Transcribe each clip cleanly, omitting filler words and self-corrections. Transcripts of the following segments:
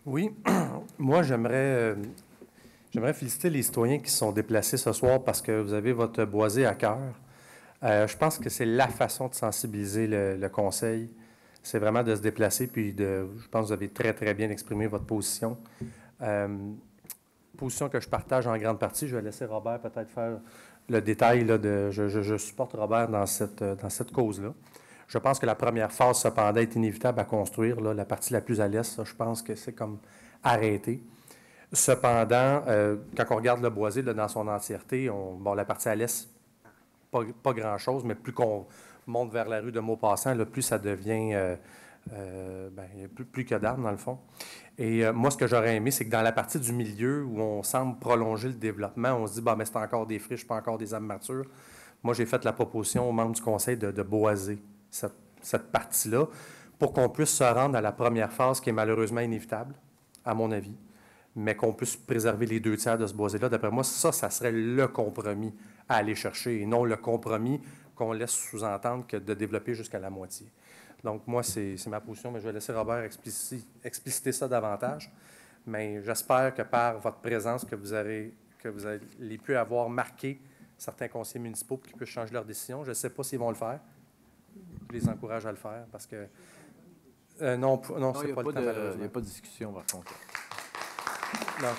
Oui, moi, j'aimerais féliciter les citoyens qui se sont déplacés ce soir parce que vous avez votre boisé à cœur. Je pense que c'est la façon de sensibiliser le conseil. C'est vraiment de se déplacer, puis je pense que vous avez très, très bien exprimé votre position. Position que je partage en grande partie. Je vais laisser Robert peut-être faire le détail. Là, je supporte Robert dans cette cause-là. Je pense que la première phase, cependant, est inévitable à construire. Là, la partie la plus à l'est, ça, je pense que c'est comme arrêté. Cependant, quand on regarde le boisé là, dans son entièreté, bon, la partie à l'est, pas grand-chose, mais plus qu'on monte vers la rue de Maupassant, là, plus ça devient plus que d'arbres, dans le fond. Et moi, ce que j'aurais aimé, c'est que dans la partie du milieu où on semble prolonger le développement, on se dit, bah, mais c'est encore des friches, pas encore des arbres matures. Moi, j'ai fait la proposition aux membres du conseil de boiser cette partie-là pour qu'on puisse se rendre à la première phase qui est malheureusement inévitable, à mon avis, mais qu'on puisse préserver les 2 tiers de ce boisé-là. D'après moi, ça serait le compromis à aller chercher et non le compromis qu'on laisse sous-entendre que de développer jusqu'à la moitié. Donc, moi, c'est ma position, mais je vais laisser Robert expliciter ça davantage. Mais j'espère que par votre présence, que vous allez pu avoir marqué certains conseillers municipaux pour qu'ils puissent changer leur décision. Je ne sais pas s'ils vont le faire. Je les encourage à le faire parce que... non, c'est pas le temps, malheureusement. Il n'y a pas de discussion, par contre. Non.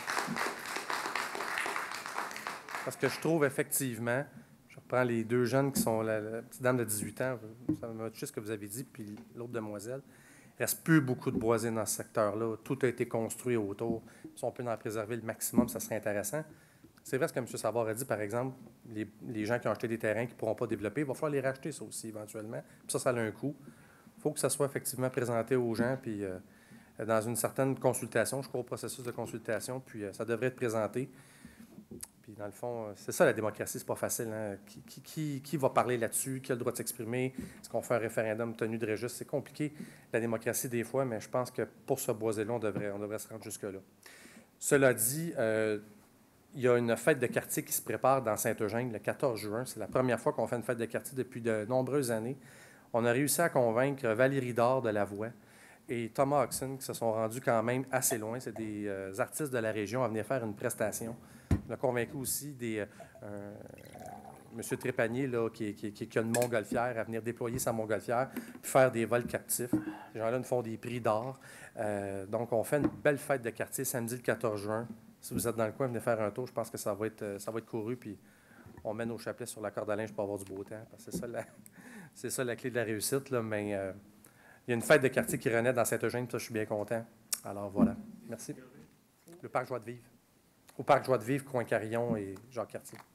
Parce que je trouve effectivement, je reprends les 2 jeunes qui sont la petite dame de 18 ans, ça m'a touché ce que vous avez dit, puis l'autre demoiselle. Il ne reste plus beaucoup de boisés dans ce secteur-là. Tout a été construit autour. Si on peut en préserver le maximum, ça serait intéressant. C'est vrai ce que M. Savard a dit, par exemple, les gens qui ont acheté des terrains qui ne pourront pas développer, il va falloir les racheter, ça aussi, éventuellement. Puis ça a un coût. Il faut que ça soit effectivement présenté aux gens, puis dans une certaine consultation. Je crois au processus de consultation, puis ça devrait être présenté. Puis, dans le fond, c'est ça, la démocratie, c'est pas facile. Hein? Qui va parler là-dessus? Qui a le droit de s'exprimer? Est-ce qu'on fait un référendum tenu de registre? C'est compliqué, la démocratie, des fois, mais je pense que pour ce boisé-là, on devrait se rendre jusque-là. Cela dit, il y a une fête de quartier qui se prépare dans Saint-Eugène le 14 juin. C'est la première fois qu'on fait une fête de quartier depuis de nombreuses années. On a réussi à convaincre Valérie Dard de La Voix et Thomas Oxen, qui se sont rendus quand même assez loin. C'est des artistes de la région à venir faire une prestation. On a convaincu aussi M. Trépanier, là, qui a une montgolfière, à venir déployer sa montgolfière, puis faire des vols captifs. Ces gens-là nous font des prix d'or. Donc, on fait une belle fête de quartier samedi le 14 juin. Si vous êtes dans le coin, venez faire un tour. Je pense que ça va être couru, puis on met nos chapelets sur la corde à linge pour avoir du beau temps. Parce que c'est ça la clé de la réussite, là, mais il y a une fête de quartier qui renaît dans Saint-Eugène, ça, je suis bien content. Alors, voilà. Merci. Le Parc Joie de Vivre. Au Parc Joie de Vivre, Coin-Carillon et Jacques-Cartier.